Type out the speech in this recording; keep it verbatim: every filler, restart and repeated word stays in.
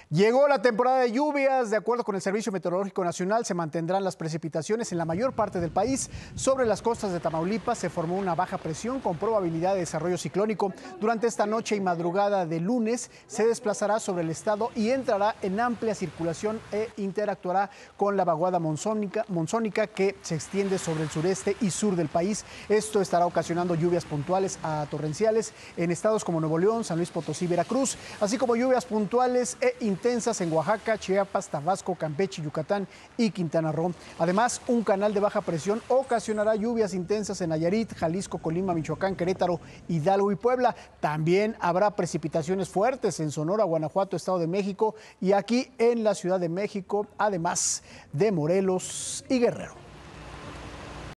Llegó la temporada de lluvias. De acuerdo con el Servicio Meteorológico Nacional, se mantendrán las precipitaciones en la mayor parte del país. Sobre las costas de Tamaulipas se formó una baja presión con probabilidad de desarrollo ciclónico. Durante esta noche y madrugada de lunes se desplazará sobre el estado y entrará en amplia circulación e interactuará con la vaguada monzónica, monzónica que se extiende sobre el sureste y sur del país. Esto estará ocasionando lluvias puntuales a torrenciales en estados como Nuevo León, San Luis Potosí, Veracruz, así como lluvias puntuales e intensas en Oaxaca, Chiapas, Tabasco, Campeche, Yucatán y Quintana Roo. Además, un canal de baja presión ocasionará lluvias intensas en Nayarit, Jalisco, Colima, Michoacán, Querétaro, Hidalgo y Puebla. También habrá precipitaciones fuertes en Sonora, Guanajuato, Estado de México y aquí en la Ciudad de México, además de Morelos y Guerrero.